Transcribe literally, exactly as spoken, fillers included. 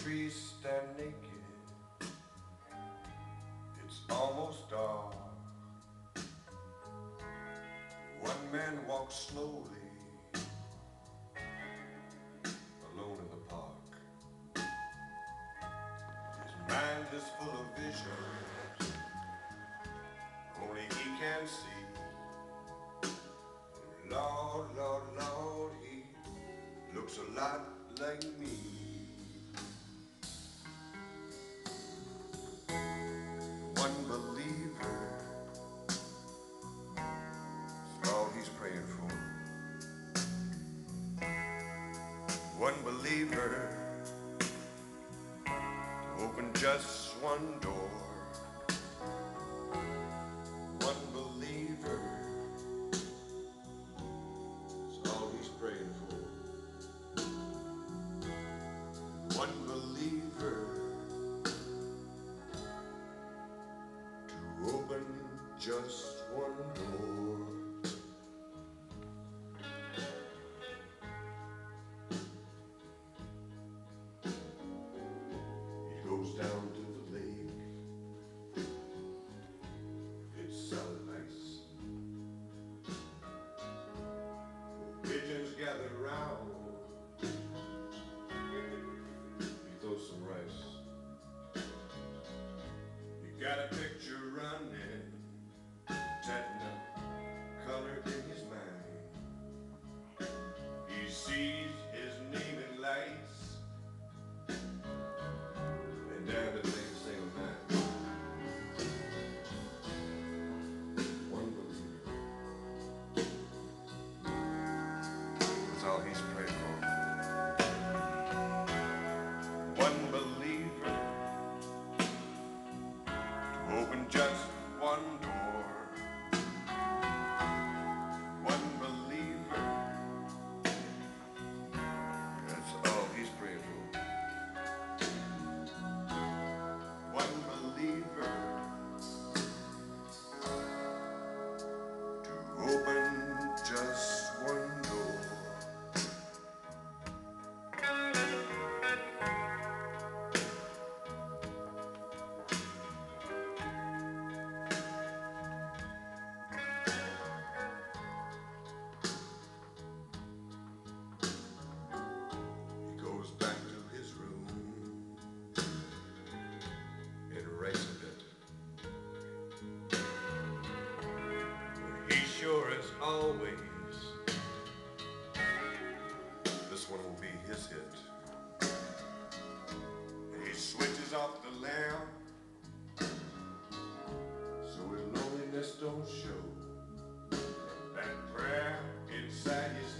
trees stand naked. It's almost dark. One man walks slowly, alone in the park. His mind is full of visions only he can see. Lord, Lord, Lord, he looks a lot like me. One believer is all he's praying for. One believer to open just one door. One believer is all he's praying for. One believer to open just one door. He goes down to the lake. It's solid ice. Pigeons gather round. He throws some rice. He got a picture running, tatting up color in his mind. He sees his name in lights, and down to think the same man. One believer. That's all he's prayed for. One believer to open just one door. One believer. That's all he's praying for. One believer to open just one door. He goes back to his room and writes a bit. He sure as always, this one will be his hit. He switches off the lamp so his loneliness don't show. That prayer inside his